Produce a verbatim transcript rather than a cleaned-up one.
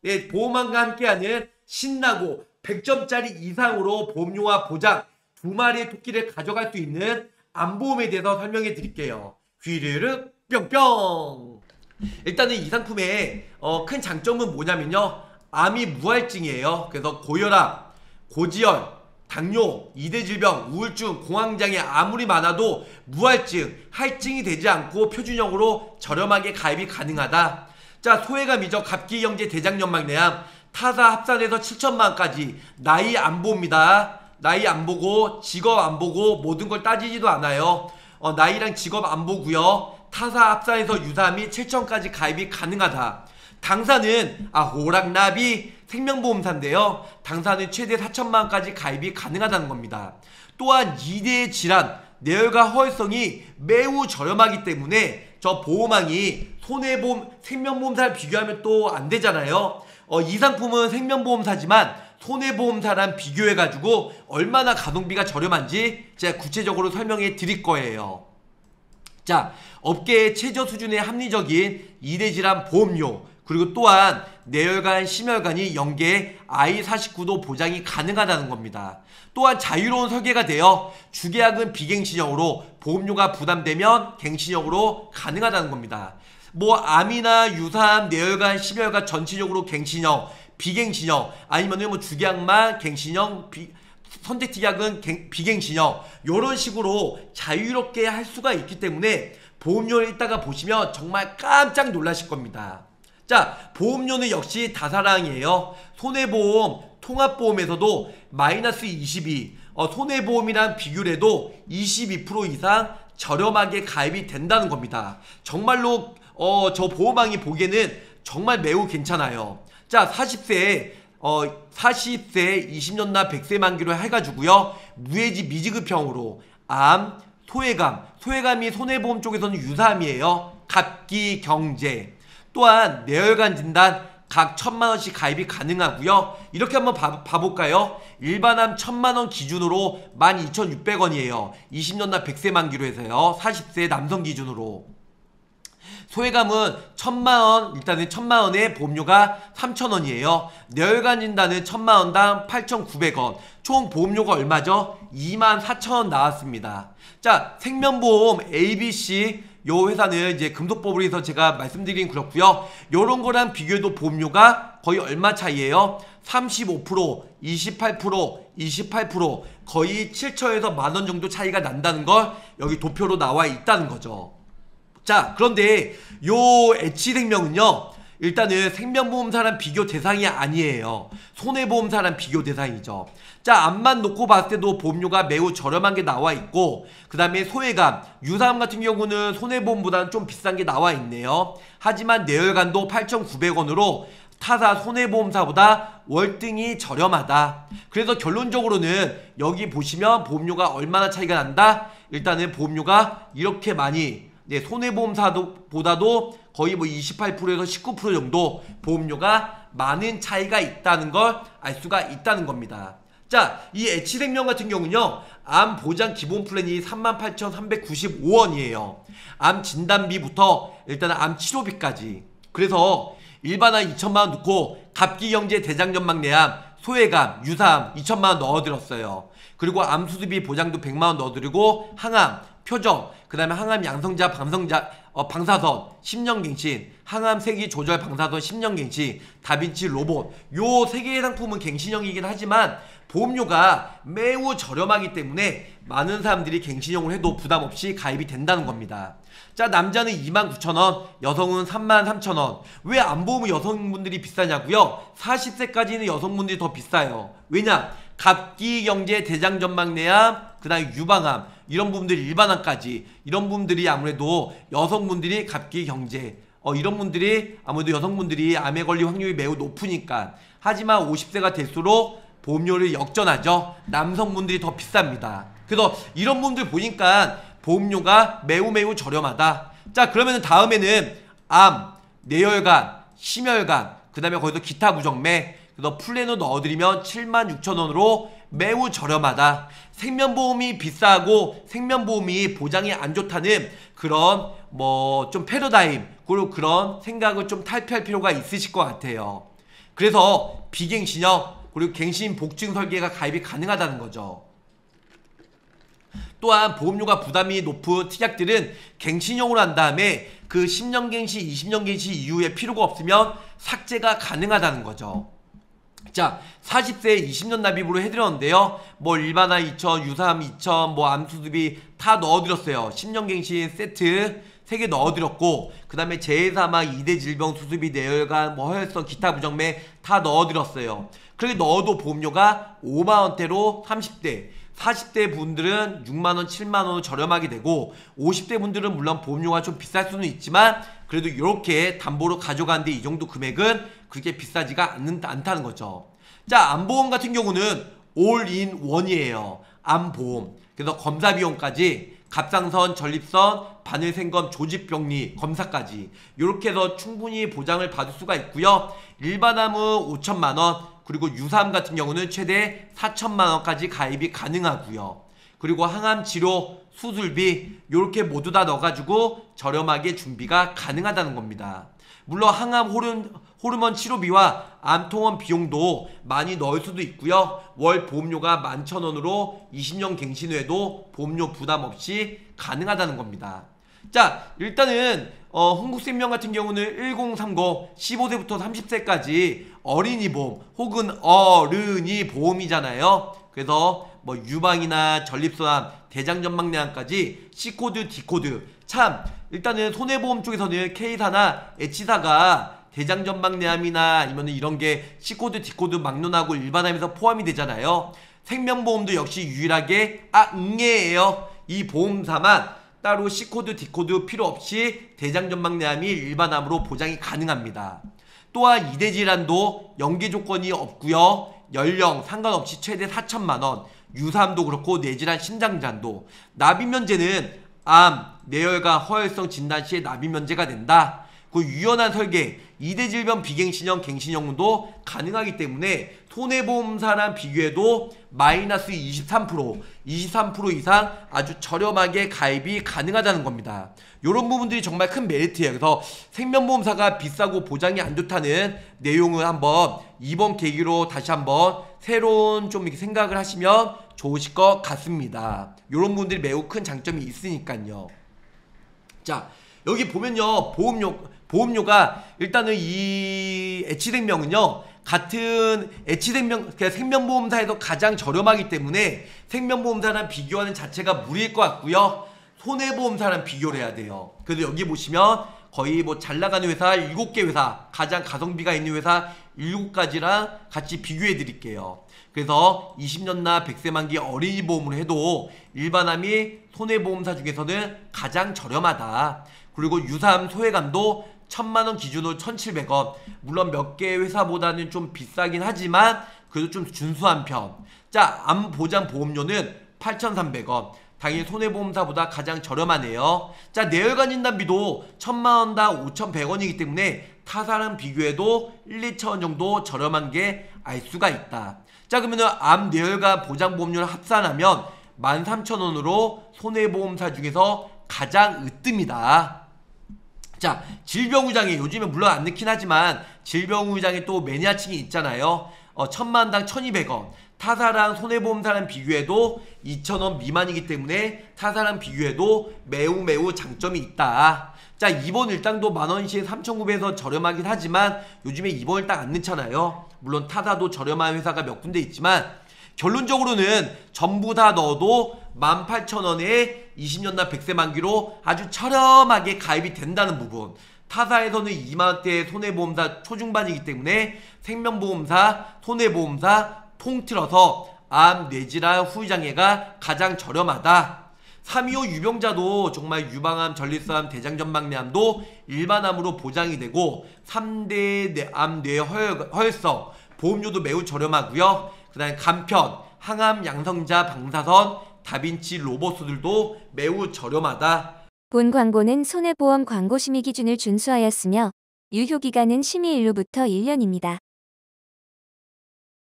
네, 보험왕과 함께하는 신나고 백 점짜리 이상으로 보험료와 보장 두 마리의 토끼를 가져갈 수 있는 암보험에 대해서 설명해 드릴게요. 휘르르 뿅뿅. 일단은 이 상품의 어, 큰 장점은 뭐냐면요, 암이 무할증이에요. 그래서 고혈압, 고지혈, 당뇨, 이대질병, 우울증, 공황장애 아무리 많아도 무할증, 할증이 되지 않고 표준형으로 저렴하게 가입이 가능하다. 자, 소외감이죠. 갑기경제 대장연막내암 타사 합산해서 칠천만 원까지 나이 안 봅니다. 나이 안 보고 직업 안 보고 모든 걸 따지지도 않아요. 어, 나이랑 직업 안 보고요. 타사 합산해서 유사암이 칠천까지 가입이 가능하다. 당사는 아 호랑나비 생명보험사인데요. 당사는 최대 사천만 원까지 가입이 가능하다는 겁니다. 또한 이 대의 질환, 뇌혈과 허혈성이 매우 저렴하기 때문에 저 보험왕이 손해보험, 생명보험사를 비교하면 또 안 되잖아요. 어, 이 상품은 생명보험사지만 손해보험사랑 비교해가지고 얼마나 가동비가 저렴한지 제가 구체적으로 설명해 드릴 거예요. 자, 업계의 최저 수준의 합리적인 이 대 질환 보험료, 그리고 또한 뇌혈관, 심혈관이 연계 아이 사십구 도 보장이 가능하다는 겁니다. 또한 자유로운 설계가 되어 주계약은 비갱신형으로 보험료가 부담되면 갱신형으로 가능하다는 겁니다. 뭐 암이나 유사암, 뇌혈관, 심혈관 전체적으로 갱신형, 비갱신형, 아니면은 뭐 주계약만 갱신형, 비, 선택특약은 갱, 비갱신형, 요런 식으로 자유롭게 할 수가 있기 때문에 보험료를 이따가 보시면 정말 깜짝 놀라실 겁니다. 자, 보험료는 역시 다사랑이에요. 손해보험, 통합보험에서도 마이너스 이십이, 어, 손해보험이랑 비교를 해도 이십이 퍼센트 이상 저렴하게 가입이 된다는 겁니다. 정말로 어, 저 보험왕이 보기에는 정말 매우 괜찮아요. 자, 사십 세 어, 사십 세 이십 년 나 백 세 만기로 해가지고요, 무해지 미지급형으로 암, 소외감, 소외감이 손해보험 쪽에서는 유사암이에요. 갑기경제. 또한 뇌혈관 진단 각 천만 원씩 가입이 가능하고요. 이렇게 한번 봐, 봐볼까요? 일반암 천만 원 기준으로 만 이천육백 원이에요. 이십 년 나 백 세 만기로 해서요. 사십 세 남성 기준으로. 소외감은 천만 원, 일단은 천만 원에 보험료가 삼천 원이에요. 뇌혈관 진단은 천만 원당 팔천구백 원. 총 보험료가 얼마죠? 이만 사천 원 나왔습니다. 자, 생명보험 에이비씨 요 회사는 이제 금속법으로 해서 제가 말씀드리긴 그렇고요. 요런 거랑 비교해도 보험료가 거의 얼마 차이에요? 삼십오 퍼센트, 이십팔 퍼센트, 이십팔 퍼센트, 거의 칠천에서 만 원 정도 차이가 난다는 걸 여기 도표로 나와 있다는 거죠. 자, 그런데 요 H생명은요, 일단은 생명보험사랑 비교 대상이 아니에요. 손해보험사랑 비교 대상이죠. 자, 암만 놓고 봤을 때도 보험료가 매우 저렴한 게 나와 있고, 그 다음에 소외감, 유사암 같은 경우는 손해보험보다는 좀 비싼 게 나와 있네요. 하지만 뇌혈관도 팔천구백 원으로 타사 손해보험사보다 월등히 저렴하다. 그래서 결론적으로는 여기 보시면 보험료가 얼마나 차이가 난다? 일단은 보험료가 이렇게 많이, 네, 손해보험사보다도 거의 뭐 이십팔 퍼센트에서 십구 퍼센트 정도 보험료가 많은 차이가 있다는 걸 알 수가 있다는 겁니다. 자, 이 H생명 같은 경우는요, 암 보장 기본 플랜이 삼만 팔천삼백구십오 원이에요. 암 진단비부터 일단 암 치료비까지. 그래서 일반암 이천만 원 넣고 갑기경제 대장연막내암, 소외감, 유사암 이천만 원 넣어드렸어요. 그리고 암 수술비 보장도 백만 원 넣어드리고, 항암, 표정, 그 다음에 항암 양성자, 방성자, 어, 방사선, 십 년 갱신, 항암 세기 조절 방사선 십 년 갱신, 다빈치 로봇, 요 세 개의 상품은 갱신형이긴 하지만 보험료가 매우 저렴하기 때문에 많은 사람들이 갱신형을 해도 부담없이 가입이 된다는 겁니다. 자, 남자는 이만 구천 원, 여성은 삼만 삼천 원. 왜 암보험은 여성분들이 비싸냐고요? 사십 세까지는 여성분들이 더 비싸요. 왜냐? 갑기경제 대장전막내암, 그 다음에 유방암, 이런 부분들이 일반암까지, 이런 분들이 아무래도 여성분들이 갑기경제, 어, 이런 분들이 아무래도 여성분들이 암에 걸릴 확률이 매우 높으니까. 하지만 오십 세가 될수록 보험료를 역전하죠. 남성분들이 더 비쌉니다. 그래서 이런 분들 보니까 보험료가 매우 매우 저렴하다. 자, 그러면 다음에는 암, 뇌혈관, 심혈관, 그 다음에 거기서 기타 부정맥, 그래서 플랜을 넣어드리면 칠만 육천 원으로 매우 저렴하다. 생명보험이 비싸고 생명보험이 보장이 안 좋다는 그런 뭐 좀 패러다임, 그리고 그런 생각을 좀 탈피할 필요가 있으실 것 같아요. 그래서 비갱신형 그리고 갱신 복증 설계가 가입이 가능하다는 거죠. 또한 보험료가 부담이 높은 특약들은 갱신형으로 한 다음에 그 십 년 갱신, 이십 년 갱신 이후에 필요가 없으면 삭제가 가능하다는 거죠. 자, 사십 세 이십 년 납입으로 해드렸는데요. 뭐 일반화 이천, 유삼 이천, 뭐 암수습이 다 넣어드렸어요. 십 년 갱신 세트 세 개 넣어드렸고, 그 다음에 재해사망, 이 대 질병, 수술비, 뇌혈관, 뭐 허혈성, 기타 부정맥 다 넣어드렸어요. 그렇게 넣어도 보험료가 오만 원대로 삼십 대, 사십 대 분들은 육만 원, 칠만 원으로 저렴하게 되고, 오십 대 분들은 물론 보험료가 좀 비쌀 수는 있지만 그래도 이렇게 담보로 가져가는데 이 정도 금액은 그렇게 비싸지가 않는, 않다는 거죠. 자, 암보험 같은 경우는 올인원이에요. 암보험. 그래서 검사 비용까지 갑상선, 전립선, 바늘 생검, 조직병리 검사까지 이렇게 해서 충분히 보장을 받을 수가 있고요. 일반암은 오천만 원, 그리고 유사암 같은 경우는 최대 사천만 원까지 가입이 가능하고요. 그리고 항암 치료, 수술비 이렇게 모두 다 넣어가지고 저렴하게 준비가 가능하다는 겁니다. 물론 항암 호르, 호르몬 치료비와 암통원 비용도 많이 넣을 수도 있고요. 월 보험료가 만 천 원으로 이십 년 갱신 후에도 보험료 부담 없이 가능하다는 겁니다. 자, 일단은 어, 흥국생명 같은 경우는 천삼십, 십오 세부터 삼십 세까지 어린이 보험 혹은 어른이 보험이잖아요. 그래서 뭐 유방이나 전립선암, 대장전망내암까지 C코드, D코드. 참 일단은 손해보험 쪽에서는 K사나 H사가 대장전망내암이나 아니면 이런 게 C코드, D코드 막론하고 일반암에서 포함이 되잖아요. 생명보험도 역시 유일하게 아 응애예요. 이 보험사만 따로 C코드, D코드 필요 없이 대장전망내암이 일반암으로 보장이 가능합니다. 또한 이 대 질환도 연계 조건이 없고요. 연령 상관없이 최대 사천만 원, 유사암도 그렇고 뇌질환, 심장질환도. 납입면제는 암, 뇌혈관, 허혈성 진단 시에 납입면제가 된다. 그 유연한 설계, 이 대 질병 비갱신형, 갱신형도 가능하기 때문에 손해보험사랑 비교해도 마이너스 이십삼 퍼센트, 이십삼 퍼센트 이상 아주 저렴하게 가입이 가능하다는 겁니다. 이런 부분들이 정말 큰 메리트예요. 그래서 생명보험사가 비싸고 보장이 안 좋다는 내용을 한번 이번 계기로 다시 한번 새로운 좀 이렇게 생각을 하시면 좋으실 것 같습니다. 이런 부분들이 매우 큰 장점이 있으니까요. 자, 여기 보면요, 보험료, 보험료가 일단은 이 H생명은요, 같은 H생명, 그러니까 생명보험사에서 가장 저렴하기 때문에 생명보험사랑 비교하는 자체가 무리일 것 같고요. 손해보험사랑 비교를 해야 돼요. 그래서 여기 보시면 거의 뭐 잘 나가는 회사 일곱 개 회사, 가장 가성비가 있는 회사 일곱 가지랑 같이 비교해 드릴게요. 그래서 이십 년 나 백 세 만기 어린이 보험을 해도 일반암이 손해보험사 중에서는 가장 저렴하다. 그리고 유사암, 소외감도 천만 원 기준으로 천칠백 원. 물론 몇 개 회사보다는 좀 비싸긴 하지만 그래도 좀 준수한 편. 자, 암 보장 보험료는 팔천삼백 원. 당연히 손해보험사보다 가장 저렴하네요. 자, 뇌혈관 진단비도 천만 원당 오천백 원이기 때문에 타사랑 비교해도 일, 이천 원 정도 저렴한 게 알 수가 있다. 자, 그러면은 암, 뇌혈관 보장보험료를 합산하면 만 삼천 원으로 손해보험사 중에서 가장 으뜸이다. 자, 질병의장에 요즘에 물론 안 넣긴 하지만 질병의장에 또 매니아층이 있잖아요. 어, 천만 원당 천이백 원. 타사랑 손해보험사랑 비교해도 이천 원 미만이기 때문에 타사랑 비교해도 매우 매우 장점이 있다. 자, 입원 일당도 만원씩 삼천구백에서 저렴하긴 하지만 요즘에 입원 일당 안 넣잖아요. 물론 타사도 저렴한 회사가 몇 군데 있지만 결론적으로는 전부 다 넣어도 만 팔천 원에 이십 년 나 백 세 만기로 아주 저렴하게 가입이 된다는 부분. 타사에서는 이만 원대 손해보험사 초중반이기 때문에 생명보험사, 손해보험사 통틀어서 암, 뇌질환, 후유장애가 가장 저렴하다. 삼이오 유병자도 정말 유방암, 전립선암, 대장전망내암도 일반암으로 보장이 되고 삼 대 암, 뇌, 허혈, 허혈성 보험료도 매우 저렴하고요. 그 다음에 간편, 항암, 양성자, 방사선, 다빈치 로봇들도 매우 저렴하다. 본 광고는 손해보험 광고 심의 기준을 준수하였으며 유효기간은 심의 일로부터 일 년입니다.